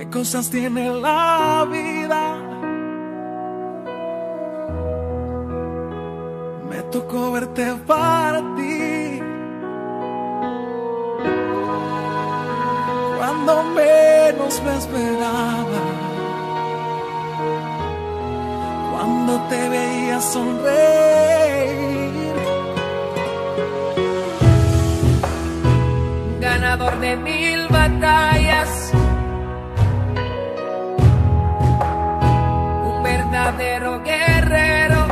qué cosas tiene la vida. Me tocó verte partir cuando menos me esperaba, cuando te veía sonreír. Ganador de 1000 batallas, un verdadero guerrero,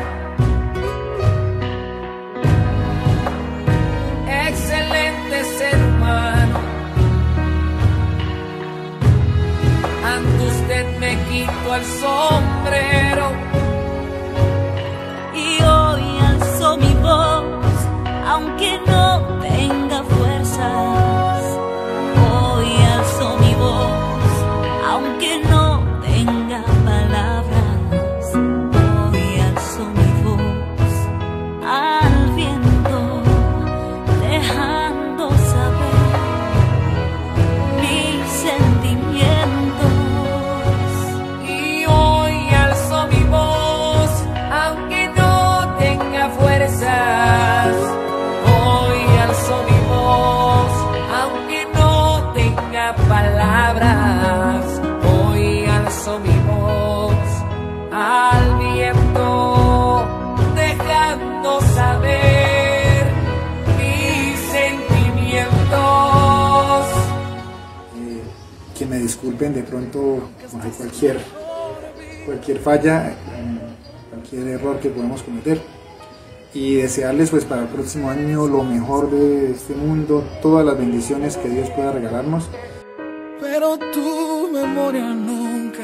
excelente ser humano. Ante usted me quito el sombrero y hoy alzo mi voz, aunque no tenga fuerzas. Hoy alzo mi voz, aunque no tenga palabras. Hoy alzo mi voz al viento, dejando saber mis sentimientos. Y hoy alzo mi voz, aunque no tenga fuerzas. Hoy alzo mi voz, aunque no tenga palabras. Hoy alzo mi voz al viento, dejando saber mis sentimientos. Que me disculpen de pronto por cualquier falla, cualquier error que podamos cometer, y desearles pues para el próximo año lo mejor de este mundo, todas las bendiciones que Dios pueda regalarnos. Pero tu memoria nunca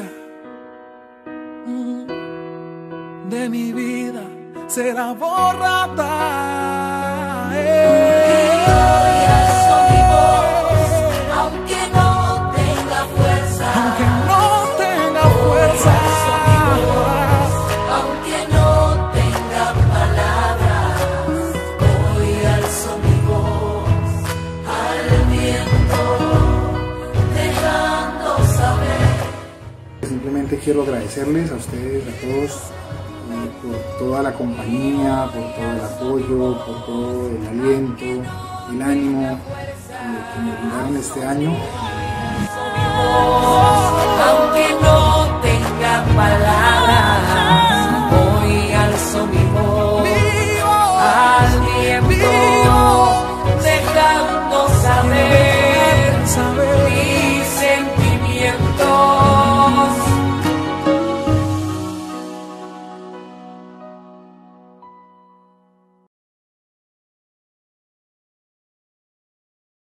de mi vida será borrada. Aunque no tenga fuerza, Aunque no tenga fuerza, aunque no tenga palabras, hoy alzo mi voz al viento, dejando saber. Simplemente quiero agradecerles a ustedes, a todos, por toda la compañía, por todo el apoyo, por todo el aliento, el ánimo que me brindaron este año.